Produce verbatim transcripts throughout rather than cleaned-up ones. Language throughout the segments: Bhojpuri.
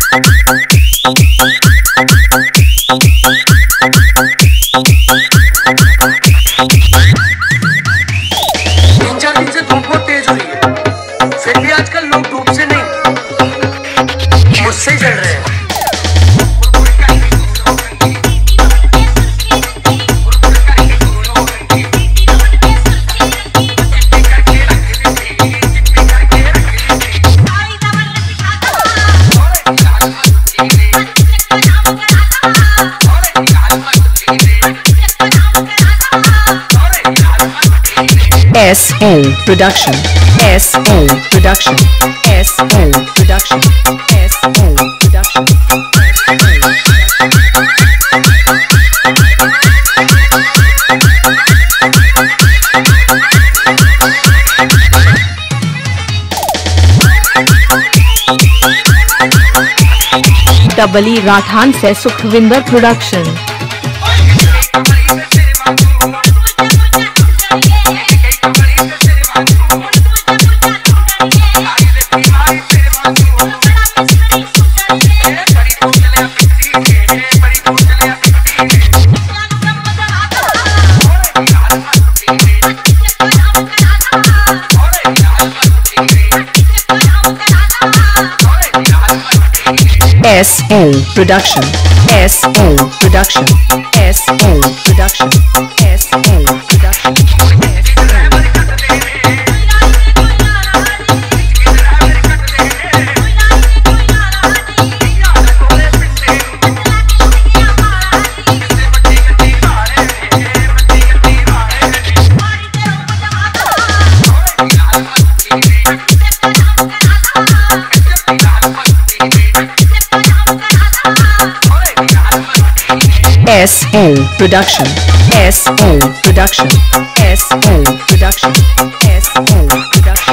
तीन चार दिन से धूप बहुत तेज हो रही है, फिर भी आजकल लोग धूप से नहीं मुझसे जल रहे हैं। S L Production, S L Production, S L Production, S L Production, डबली राठान से Sukhwinder production. S L Production, S L Production, S L Production, S L Production, S L Production, S L Production, S L Production, S L Production,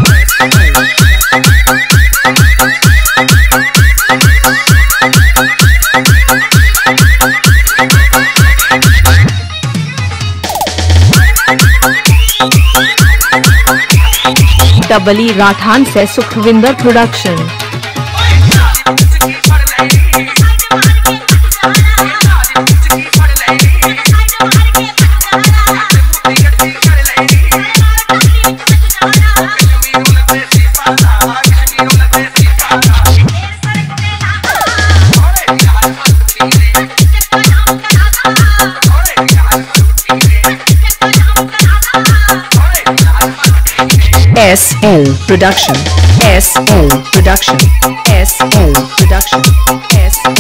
डबली राठान से Sukhwinder production. S L Production, S L Production, S L Production, S L